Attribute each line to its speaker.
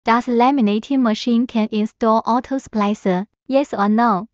Speaker 1: Does laminating machine can install auto splicer? Yes or no?